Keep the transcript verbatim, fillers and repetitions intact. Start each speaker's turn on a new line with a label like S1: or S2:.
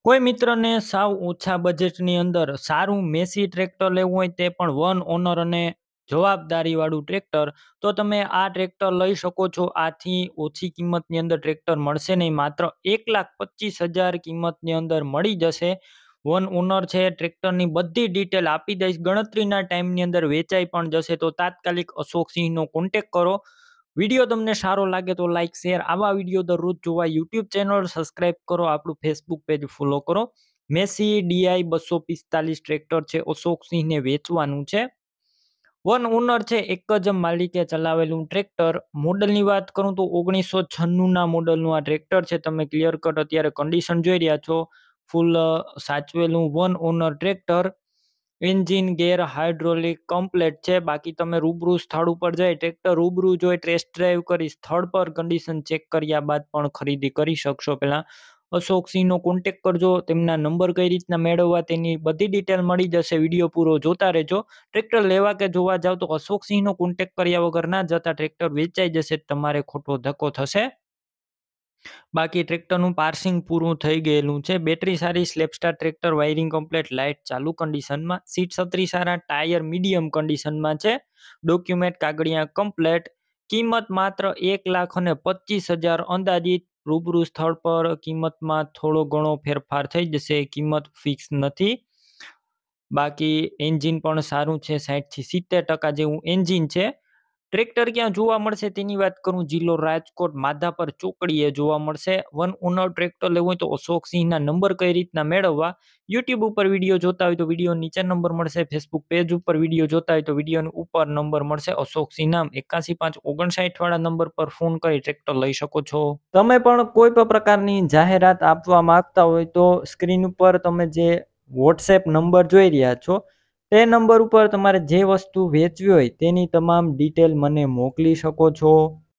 S1: કોઈ મિત્રને સાવ ઓછા બજેટની અંદર સારું મેસી ટ્રેક્ટર લેવું હોય તે પણ વન ઓનર અને જવાબદારીવાળું ટ્રેક્ટર, તો તમે આ ટ્રેક્ટર લઈ શકો છો. આથી ઓછી કિંમતની અંદર ટ્રેક્ટર મળશે નહીં, માત્ર એક લાખ પચીસ હજાર કિંમતની અંદર મળી જશે. વન ઓનર છે, ટ્રેક્ટરની બધી ડિટેલ આપી દઈશ. ગણતરીના ટાઈમની અંદર વેચાઈ પણ જશે, તો તાત્કાલિક અશોકસિંહનો કોન્ટેક કરો. વિડીયો તમને સારો લાગે તો લાઈક શેર, આવા વિડીયો દરરોજ જોવા યુટ્યુબ ચેનલ સબસ્ક્રાઈબ કરો, આપણું ફેસબુક પેજ ફોલો કરો. મેસી ડીઆઈ બસો પિસ્તાલીસ ટ્રેક્ટર છે, અશોકસિંહને વેચવાનું છે. વન ઓનર છે, એક જ માલિકે ચલાવેલું ટ્રેક્ટર. મોડલની વાત કરું તો ઓગણીસો છન્નું ના મોડલનું આ ટ્રેક્ટર છે. તમે ક્લિયર કટ અત્યારે કન્ડિશન જોઈ રહ્યા છો. ફૂલ સાચવેલું one owner tractor. Engine gear hydraulic complete છે. બાકી તમે રૂબરૂ સ્થળ ઉપર જઈ ટ્રેક્ટર રૂબરૂ જોઈ ટેસ્ટ ડ્રાઈવ કરી સ્થળ પર કન્ડિશન ચેક કર્યા બાદ પણ ખરીદી કરી શકશો. પહેલા અશોકસિંહનો કોન્ટેક કરજો. તેમના નંબર કઈ રીતના મેળવવા તેની બધી ડિટેલ મળી જશે. વિડીયો પૂરો જોતા રહેજો. ટ્રેક્ટર લેવા કે જોવા જાવ તો અશોકસિંહનો કોન્ટેક કર્યા વગર ના જતા, ટ્રેક્ટર વેચાઈ જશે, તમારે ખોટો ધક્કો થશે. બાકી ટ્રેક્ટરનું પાર્સિંગ પૂરું થઈ ગયેલું છે. બેટરી સારી, સ્લેપસ્ટાર ટ્રેક્ટર, વાયરિંગ કમ્પ્લેટ, લાઇટ ચાલુ કન્ડિશનમાં, સીટ છત્રી સારા, ટાયર મીડિયમ કન્ડિશનમાં છે. ડોક્યુમેન્ટ કાગળિયા કમ્પ્લેટ. કિંમત માત્ર એક લાખ અને પચીસ હજાર અંદાજિત. રૂબરૂ સ્થળ પર કિંમતમાં થોડો ઘણો ફેરફાર થઈ જશે, કિંમત ફિક્સ નથી. બાકી એન્જિન પણ સારું છે, સાઠ થી સિત્તેર ટકા જેવું એન્જિન છે. ટ્રેક્ટર ક્યાં જોવા મળશે તેની વાત કરું, જિલ્લો રાજકોટ, માધાપર ચોકડીએ જોવા મળશે. વન ઓનર ટ્રેક્ટર લેવું હોય તો અશોકસિંહના નંબર કઈ રીતના મેળવવા, યુટ્યુબ ઉપર વિડીયો જોતા હોય તો વિડીયો નીચે નંબર મળશે. ફેસબુક પેજ ઉપર વિડીયો જોતા હોય તો વિડીયો ઉપર નંબર મળશે. અશોકસિંહ નામ એકાસી પાંચ ઓગણસાઠ વાળા નંબર પર ફોન કરી ટ્રેક્ટર લઈ શકો છો. તમે પણ કોઈ પણ પ્રકારની જાહેરાત આપવા માંગતા હોય તો સ્ક્રીન ઉપર તમે જે વોટ્સએપ નંબર જોઈ રહ્યા છો તે નંબર ઉપર તમારે જે વસ્તુ વેચવી હોય તેની તમામ ડિટેલ મને મોકલી શકો છો.